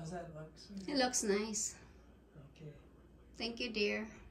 How's that look? It looks nice. Okay. Thank you, dear.